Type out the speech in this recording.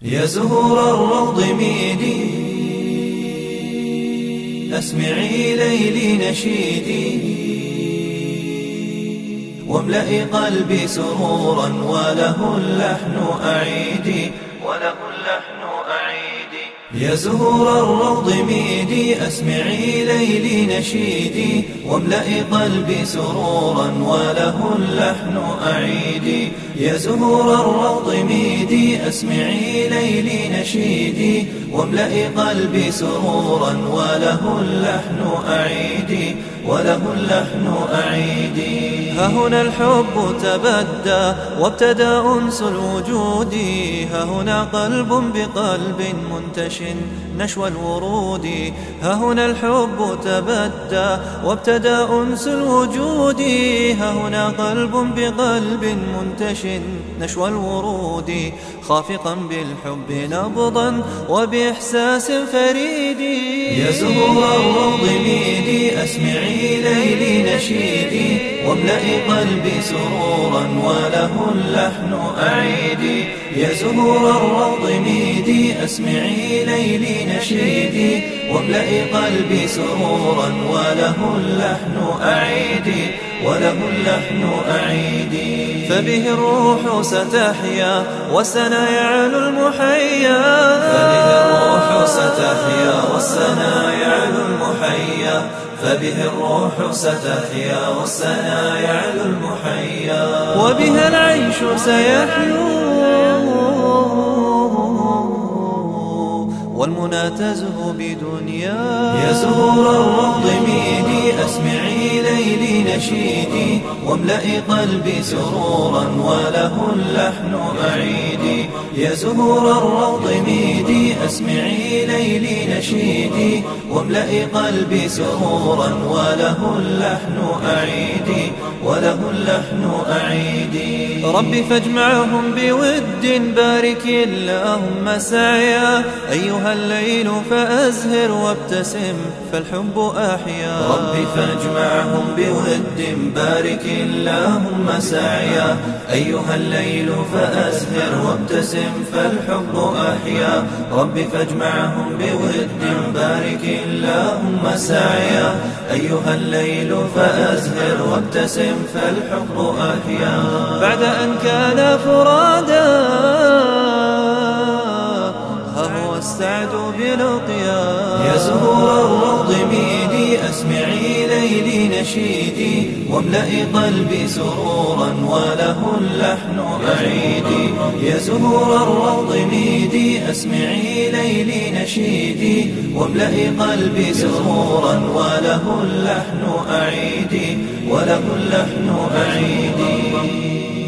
يا زهور الروض ميدي، أسمعي ليلي نشيدي، واملئي قلبي سرورا وله اللحن أعيدي، وله اللحن أعيدي. يا زهور الروض ميدي، أسمعي ليلي نشيدي، واملئي قلبي سرورا وله اللحن أعيدي. يا زهور الروض ميدي، أسمعي ليلي نشيدي، واملئي قلبي سرورا وله اللحن أعيدي، وله اللحن أعيدي. ها هنا الحب تبدى وابتدى أنس الوجود، ها هنا قلب بقلب منتش نشوى الورود. ها هنا الحب تبدى وابتدى أنس الوجود، ها هنا قلب بقلب منتش نشوى الورود. خافقا بالحب نبضا وبإحساس فريد. يا زهور الروض ميدي، أسمعي ليلي نشيدي، واملئي قلبي سرورا وله اللحن أعيدي. يا زهور الروض ميدي، أسمعي ليلي نشيدي، واملئي قلبي سرورا وله اللحن أعيدي، وله اللحن أعيدي. فبه الروح ستحيا والسنا يعلو المحيا، فبه الروح ستحيا والسنا يعلو المحيا، فبه الروح ستحيا والسنا يعلو المحيا. وبها العيش سيحلو والمنى تزهو بدنيا. يا زهور الروض ميدي، أسمعي ليلي نشيدي، واملئي قلبي سرورا وله اللحن أعيدي. يا زهور الروض ميدي، أسمعي ليلي نشيدي، واملئي قلبي سرورا وله اللحن أعيدي، وله اللحن أعيدي. ربي فاجمعهم بود، بارك اللهم سعيا، أيها الليل فأزهر وابتسم فالحب أحيا. ربي فاجمعهم بود، بارك اللهم سعيا، أيها الليل فأزهر وابتسم فالحب أحيا. ربي فاجمعهم بود، بارك اللهم سعيا، أيها الليل فأزهر وابتسم فالحب أحيا. بعد أن كان فرادا هو السعد بلقيا. يا زهور الروض ميدي، أسمعي ليلي نشيدي، واملئي قلبي سرورا وله اللحن أعيدي. يا زهور الروض ميدي، أسمعي ليلي نشيدي، واملئي قلبي سرورا وله اللحن أعيدي، وله اللحن أعيدي.